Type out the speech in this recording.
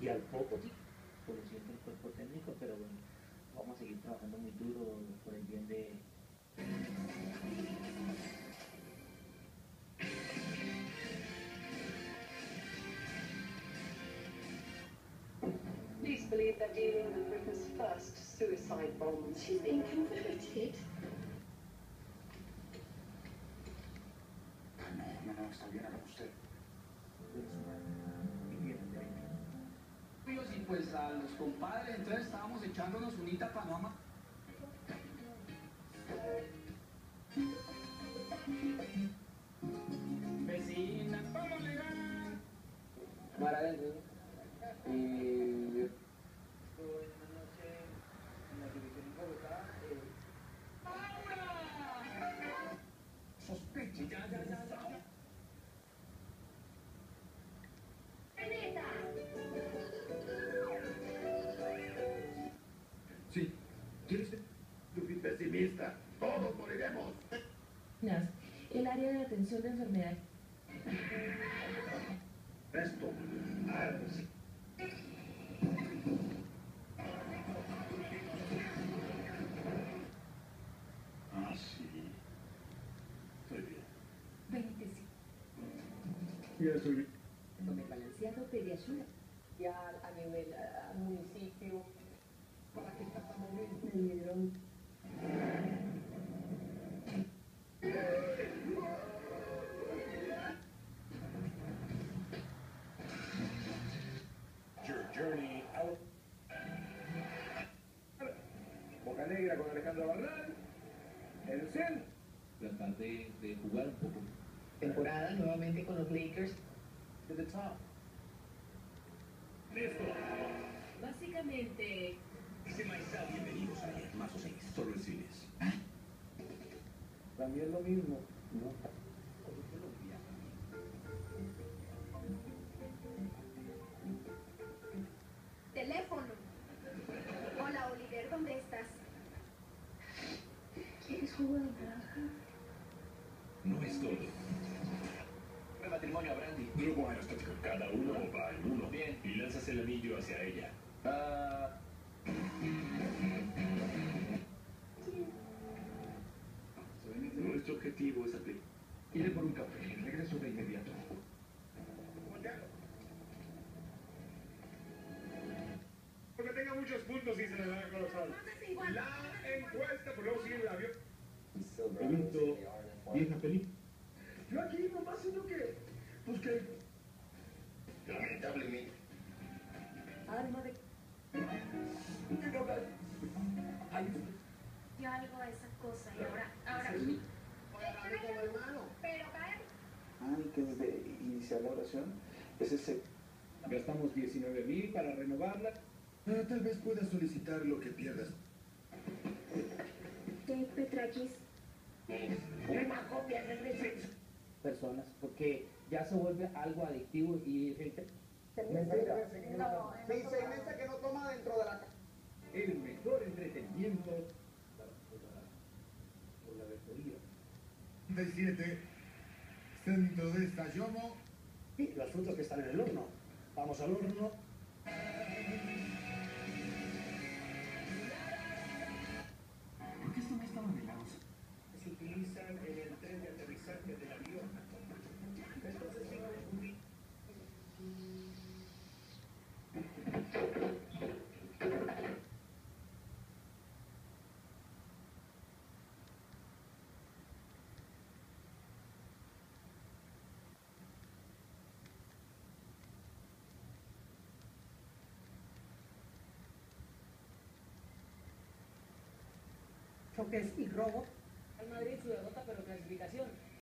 y al poco sí, por lo siento el cuerpo técnico, pero bueno, vamos a seguir trabajando muy duro por el bien de... Police believe they're dealing with Britain's first suicide bomb. She's been converted. No, está bien, haga usted. Y pues a los compadres, entonces estábamos echándonos unita panoma. Vecina, ¿cómo le va? Mar adentro, y... Sospeche, ya. Sí. ¿Quieres ser? Tú fui pesimista. Todos moriremos. El área de atención de enfermedades. Esto. Sí. Ah, sí. Estoy bien. 25. Ya estoy bien. Come balanceado pediasura. Ya a nivel municipio. ¿Para qué tratamos de me dieron? Your journey out. Boca Negra con Alejandro Barral. El 100. Tratar de jugar un poco. Temporada nuevamente con los Lakers. To the top. Listo. Básicamente. Bienvenidos a Mazo 6. Solo en cines. También lo mismo, ¿no? Teléfono. Hola, Oliver, ¿dónde estás? ¿Quieres jugo de naranja? No es todo. El matrimonio a Brandy. Grupo aerostático. Cada uno va en uno. Bien. Y lanzas el anillo hacia ella. Nuestro objetivo es aplicar. Iré por un café. Regreso de inmediato. Porque tenga muchos puntos y se le da a colosal. La encuesta, por luego sigue el avión. Pregunto, ¿vieja película? Yo aquí nomás siento que, pues que... Lamentablemente. Arma de. Yo algo de esas cosas y ahora. Pero cállate. Antes de iniciar la oración, es ese... Gastamos 19.000 para renovarla. Pero tal vez puedas solicitar lo que pierdas. ¿Qué, Petrakis? Una copia de licencia. personas, porque ya se vuelve algo adictivo y gente... No, Dice Inés que no toma dentro de la casa. El mejor entretenimiento. por la rectoría. 37. Centro de Stayomo. Y las frutas que están en el horno. Vamos al horno. ¿Por qué esto no estaba de lados? Se utilizan en el tren de aterrizaje del avión. Entonces tengo un... Choques y robo. Al Madrid su derrota, pero clasificación.